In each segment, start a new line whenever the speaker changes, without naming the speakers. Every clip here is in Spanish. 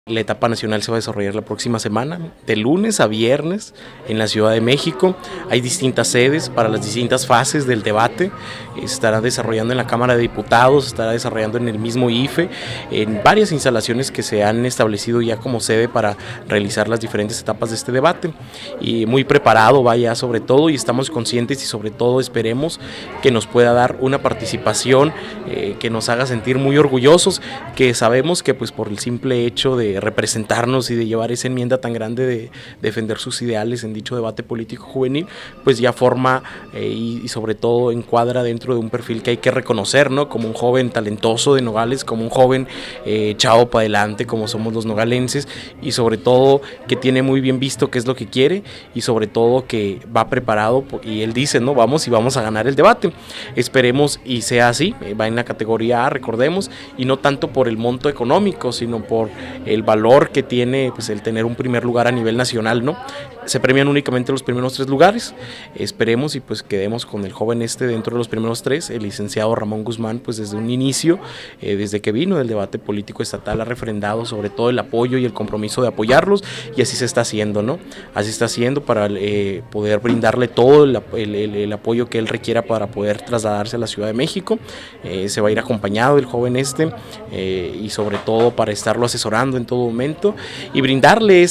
La etapa nacional se va a desarrollar la próxima semana, de lunes a viernes en la Ciudad de México. Hay distintas sedes para las distintas fases del debate. Estará desarrollando en la Cámara de Diputados, estará desarrollando en el mismo IFE, en varias instalaciones que se han establecido ya como sede para realizar las diferentes etapas de este debate. Y muy preparado vaya sobre todo, y estamos conscientes y sobre todo esperemos que nos pueda dar una participación que nos haga sentir muy orgullosos, que sabemos que pues por el simple hecho de representarnos y de llevar esa enmienda tan grande de defender sus ideales en dicho debate político juvenil, pues ya forma y sobre todo encuadra dentro de un perfil que hay que reconocer, ¿no? Como un joven talentoso de Nogales, como un joven echado para adelante, como somos los nogalenses, y sobre todo que tiene muy bien visto qué es lo que quiere y sobre todo que va preparado, y él dice, ¿no? Vamos a ganar el debate. Esperemos y sea así, va en la categoría A, recordemos, y no tanto por el monto económico, sino por el valor que tiene pues el tener un primer lugar a nivel nacional, ¿no? Se premian únicamente los primeros 3 lugares, esperemos y pues quedemos con el joven dentro de los primeros 3, el licenciado Ramón Guzmán, pues desde un inicio, desde que vino del debate político estatal ha refrendado sobre todo el apoyo y el compromiso de apoyarlos, y así se está haciendo, ¿no? Así está haciendo para poder brindarle todo el apoyo que él requiera para poder trasladarse a la Ciudad de México. Se va a ir acompañado el joven y sobre todo para estarlo asesorando en todo momento y brindarle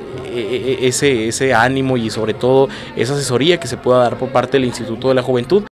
ese ánimo y sobre todo esa asesoría que se pueda dar por parte del Instituto de la Juventud.